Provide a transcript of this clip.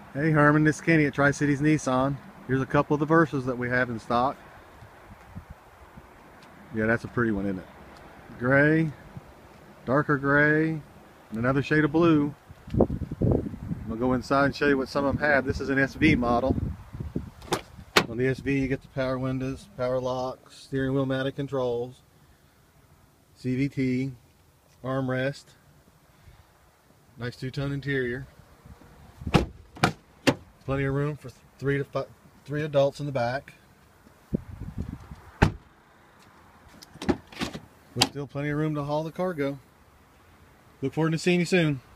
Hey Herman, this is Kenny at Tri-Cities Nissan. Here's a couple of the Versas that we have in stock. Yeah, that's a pretty one, isn't it? Gray, darker gray, and another shade of blue. I'll go inside and show you what some of them have. This is an SV model. On the SV you get the power windows, power locks, steering wheel mounted controls, CVT, armrest, nice two-tone interior. Plenty of room for three adults in the back. With still plenty of room to haul the cargo. Look forward to seeing you soon.